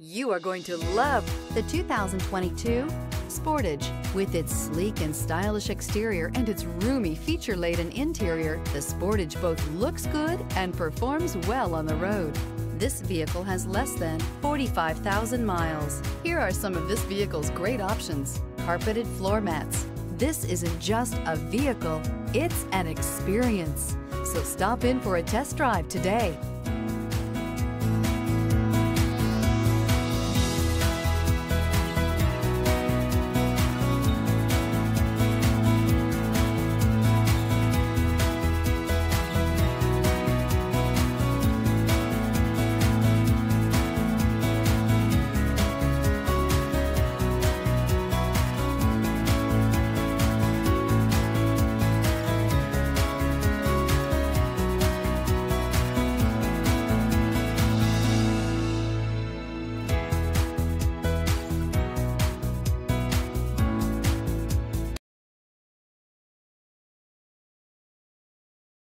You are going to love the 2022 Sportage. With its sleek and stylish exterior and its roomy feature-laden interior, the Sportage both looks good and performs well on the road. This vehicle has less than 45,000 miles. Here are some of this vehicle's great options: carpeted floor mats. This isn't just a vehicle, it's an experience. So stop in for a test drive today.